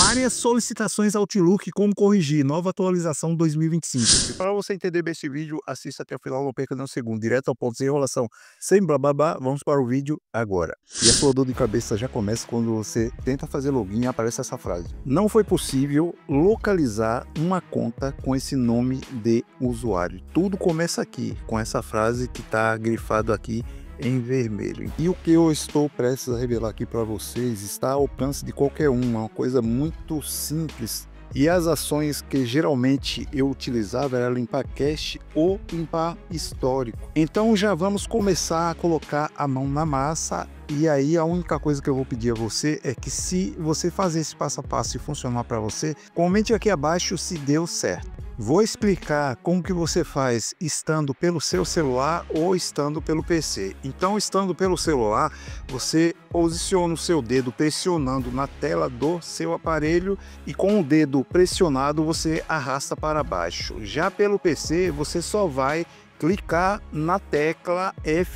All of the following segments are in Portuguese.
Várias solicitações Outlook, como corrigir, nova atualização 2025. E para você entender bem esse vídeo, assista até o final, não perca nem um segundo, direto ao ponto, sem enrolação, sem blá blá blá. Vamos para o vídeo agora. E a sua dor de cabeça já começa quando você tenta fazer login e aparece essa frase: não foi possível localizar uma conta com esse nome de usuário. Tudo começa aqui, com essa frase que está grifado aqui em vermelho. E o que eu estou prestes a revelar aqui para vocês está ao alcance de qualquer um, é uma coisa muito simples. E as ações que geralmente eu utilizava era limpar cache ou limpar histórico. Então já vamos começar a colocar a mão na massa. E aí a única coisa que eu vou pedir a você é que, se você fazer esse passo a passo e funcionar para você, comente aqui abaixo se deu certo. Vou explicar como que você faz estando pelo seu celular ou estando pelo PC. Então, estando pelo celular, você posiciona o seu dedo pressionando na tela do seu aparelho e com o dedo pressionado você arrasta para baixo. Já pelo PC, você só vai clicar na tecla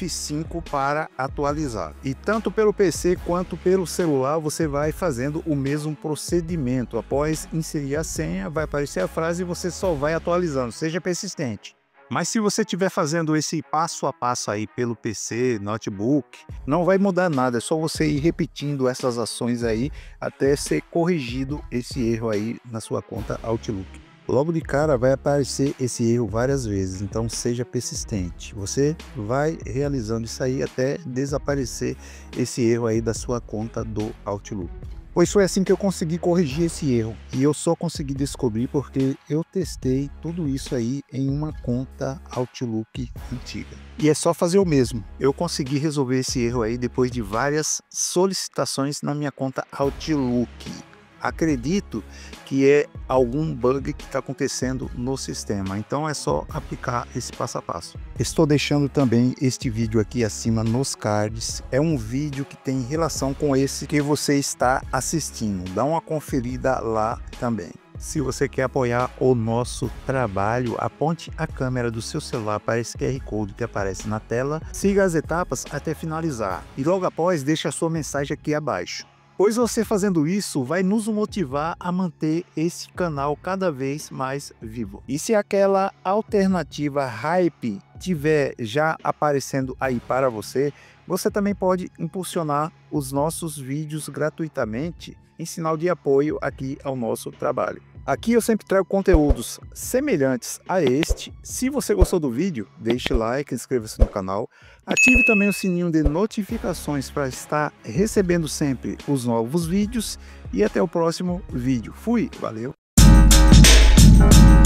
F5 para atualizar. E tanto pelo PC quanto pelo celular você vai fazendo o mesmo procedimento. Após inserir a senha, vai aparecer a frase e você só vai atualizando. Seja persistente. Mas se você estiver fazendo esse passo a passo aí pelo PC, notebook, não vai mudar nada. É só você ir repetindo essas ações aí até ser corrigido esse erro aí na sua conta Outlook. Logo de cara vai aparecer esse erro várias vezes, então seja persistente. Você vai realizando isso aí até desaparecer esse erro aí da sua conta do Outlook. Pois foi assim que eu consegui corrigir esse erro, e eu só consegui descobrir porque eu testei tudo isso aí em uma conta Outlook antiga. E é só fazer o mesmo. Eu consegui resolver esse erro aí depois de várias solicitações na minha conta Outlook. Acredito que é algum bug que está acontecendo no sistema, então é só aplicar esse passo a passo. Estou deixando também este vídeo aqui acima nos cards, é um vídeo que tem relação com esse que você está assistindo, dá uma conferida lá também. Se você quer apoiar o nosso trabalho, aponte a câmera do seu celular para esse QR Code que aparece na tela, siga as etapas até finalizar e logo após deixe a sua mensagem aqui abaixo. Pois você fazendo isso vai nos motivar a manter esse canal cada vez mais vivo. E se aquela alternativa hype tiver já aparecendo aí para você, você também pode impulsionar os nossos vídeos gratuitamente em sinal de apoio aqui ao nosso trabalho. Aqui eu sempre trago conteúdos semelhantes a este. Se você gostou do vídeo, deixe like, inscreva-se no canal, ative também o sininho de notificações para estar recebendo sempre os novos vídeos e até o próximo vídeo. Fui, valeu!